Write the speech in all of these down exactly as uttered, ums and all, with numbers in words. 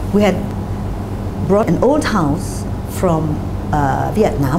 We had brought an old house from uh, Vietnam.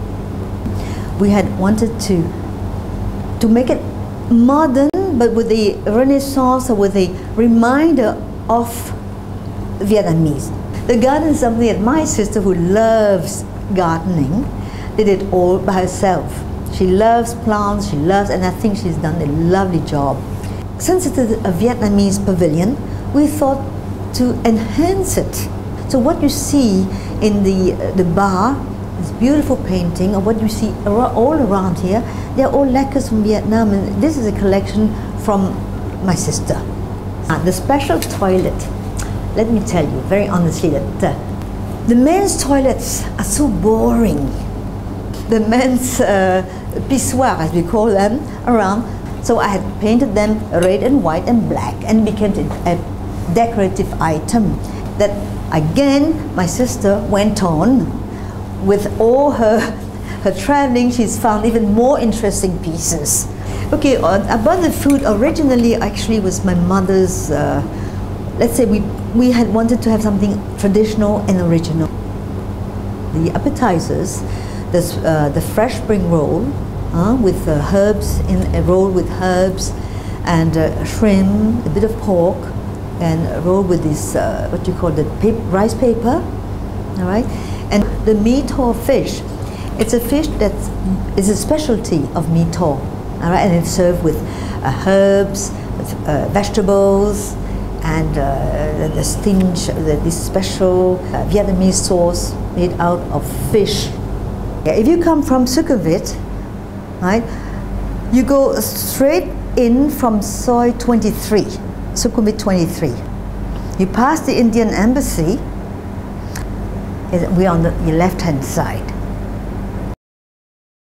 We had wanted to to make it modern, but with the Renaissance, or with a reminder of Vietnamese. The garden is something that my sister, who loves gardening, did it all by herself. She loves plants, she loves, and I think she's done a lovely job. Since it is a Vietnamese pavilion, we thought to enhance it. So what you see in the, uh, the bar, this beautiful painting, or what you see all around here, they're all lacquers from Vietnam, and this is a collection from my sister. Uh, the special toilet, let me tell you very honestly that uh, the men's toilets are so boring. The men's uh, pissoir, as we call them, around. So I had painted them red and white and black, and became a decorative item that again my sister went on with all her her traveling. She's found even more interesting pieces. Okay, uh, about the food, originally actually was my mother's, uh, let's say we, we had wanted to have something traditional and original. The appetizers, this, uh, the fresh spring roll uh, with uh, herbs, in a roll with herbs, and uh, shrimp, a bit of pork, and a roll with this, uh, what you call the pap rice paper, all right? And the mee tho fish, it's a fish that is a specialty of mee tho, all right? And it's served with uh, herbs, with, uh, vegetables, and uh, the, the sting, the, this special uh, Vietnamese sauce made out of fish. Yeah, if you come from Sukhumvit, right, you go straight in from Soi twenty-three, Sukhumvit twenty-three. You pass the Indian Embassy, we're on the left-hand side.